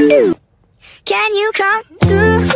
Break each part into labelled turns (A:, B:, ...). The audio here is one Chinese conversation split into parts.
A: Can you come through?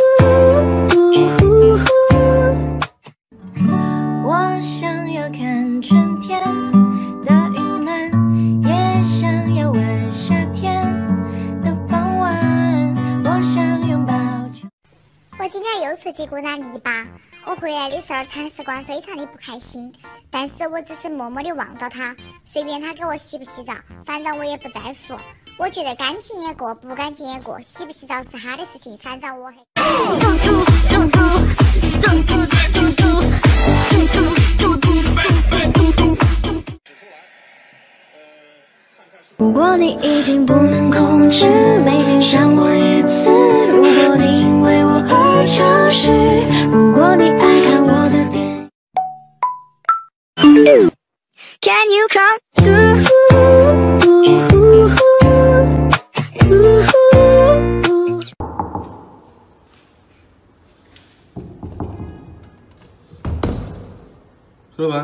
B: 我想要看春天的云暖，也想要闻夏天的傍晚。我想拥抱。
C: 我今天又出去鼓捣泥巴，我回来的时候铲屎官非常的不开心，但是我只是默默的望到他，随便他给我洗不洗澡，反正我也不在乎。我觉得干净也过，不干净也过，洗不洗澡是他的事情，反正我
B: 如果你已经不能控制，每天想我一次。如果你因为我而潮湿，如果你爱看我的电影。
A: Can you come through?
D: 说完。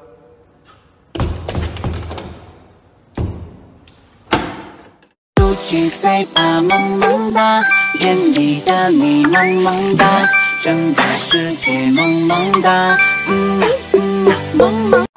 E: 嘟起嘴巴萌萌哒，眼里的你萌萌哒，整个世界萌萌哒，萌萌。